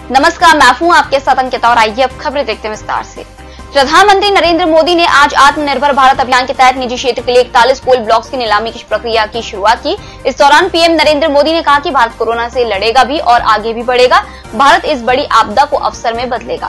नमस्कार, मैं हूं आपके साथ अंकिता और आइए अब खबरें देखते हैं विस्तार से। प्रधानमंत्री नरेंद्र मोदी ने आज आत्मनिर्भर भारत अभियान के तहत निजी क्षेत्र के लिए 41 कोल ब्लॉक्स की नीलामी की प्रक्रिया की शुरुआत की। इस दौरान पीएम नरेंद्र मोदी ने कहा कि भारत कोरोना से लड़ेगा भी और आगे भी बढ़ेगा। भारत इस बड़ी आपदा को अवसर में बदलेगा।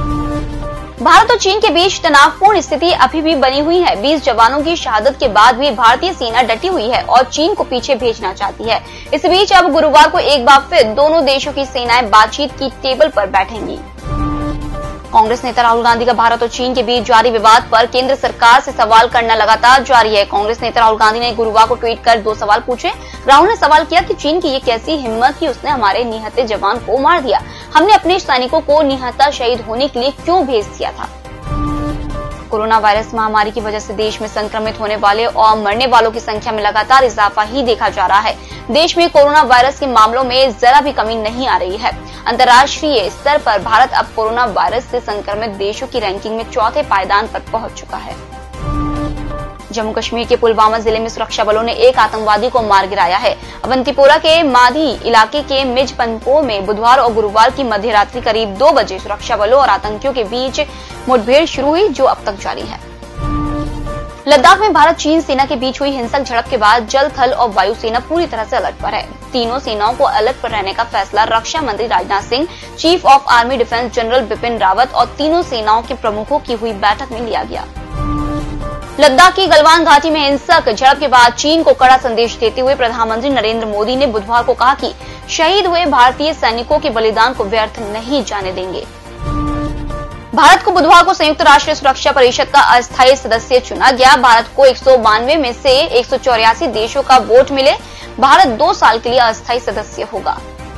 भारत और चीन के बीच तनावपूर्ण स्थिति अभी भी बनी हुई है। 20 जवानों की शहादत के बाद भी भारतीय सेना डटी हुई है और चीन को पीछे भेजना चाहती है। इस बीच अब गुरुवार को एक बार फिर दोनों देशों की सेनाएं बातचीत की टेबल पर बैठेंगी। कांग्रेस नेता राहुल गांधी का भारत और चीन के बीच जारी विवाद पर केंद्र सरकार से सवाल करना लगातार जारी है। कांग्रेस नेता राहुल गांधी ने गुरुवार को ट्वीट कर 2 सवाल पूछे। राहुल ने सवाल किया कि चीन की ये कैसी हिम्मत कि उसने हमारे निहत्थे जवान को मार दिया। हमने अपने सैनिकों को निहत्था शहीद होने के लिए क्यों भेज दिया था। कोरोना वायरस महामारी की वजह से देश में संक्रमित होने वाले और मरने वालों की संख्या में लगातार इजाफा ही देखा जा रहा है। देश में कोरोना वायरस के मामलों में जरा भी कमी नहीं आ रही है। अंतर्राष्ट्रीय स्तर पर भारत अब कोरोना वायरस से संक्रमित देशों की रैंकिंग में चौथे पायदान पर पहुंच चुका है। जम्मू कश्मीर के पुलवामा जिले में सुरक्षा बलों ने एक आतंकवादी को मार गिराया है। अवंतीपोरा के माधी इलाके के मिजपनपोर में बुधवार और गुरुवार की मध्य रात्रि करीब 2 बजे सुरक्षा बलों और आतंकियों के बीच मुठभेड़ शुरू हुई, जो अब तक जारी है। लद्दाख में भारत चीन सेना के बीच हुई हिंसक झड़प के बाद जल, थल और वायु सेना पूरी तरह से अलर्ट पर है। तीनों सेनाओं को अलर्ट पर रहने का फैसला रक्षा मंत्री Rajnath Singh, chief of army defence general Bipin Rawat और तीनों सेनाओं के प्रमुखों की हुई बैठक में लिया गया। लद्दाख की गलवान घाटी में हिंसक झड़प के बाद चीन को कड़ा संदेश देते हुए प्रधानमंत्री नरेंद्र मोदी ने बुधवार को कहा कि शहीद हुए भारतीय सैनिकों के बलिदान को व्यर्थ नहीं जाने देंगे। भारत को बुधवार को संयुक्त राष्ट्र सुरक्षा परिषद का अस्थायी सदस्य चुना गया। भारत को 192 में से 184 देशों का वोट मिले। भारत 2 साल के लिए अस्थायी सदस्य होगा।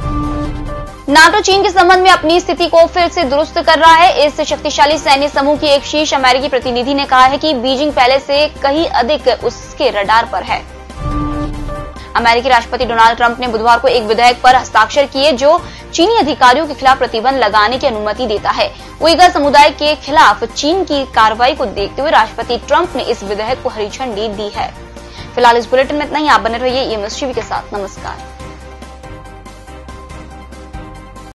नाटो चीन के संबंध में अपनी स्थिति को फिर से दुरुस्त कर रहा है। इस शक्तिशाली सैन्य समूह की एक शीर्ष अमेरिकी प्रतिनिधि ने कहा है कि बीजिंग पहले से कहीं अधिक उसके रडार पर है। अमेरिकी राष्ट्रपति डोनाल्ड ट्रंप ने बुधवार को एक विधेयक पर हस्ताक्षर किए जो चीनी अधिकारियों के खिलाफ प्रतिबंध लगाने की अनुमति देता है। उइगर समुदाय के खिलाफ चीन की कार्रवाई को देखते हुए राष्ट्रपति ट्रंप ने इस विधेयक को हरी झंडी दी है। फिलहाल इस बुलेटिन में इतना ही। आप बने रहिए EMS टीवी के साथ। नमस्कार।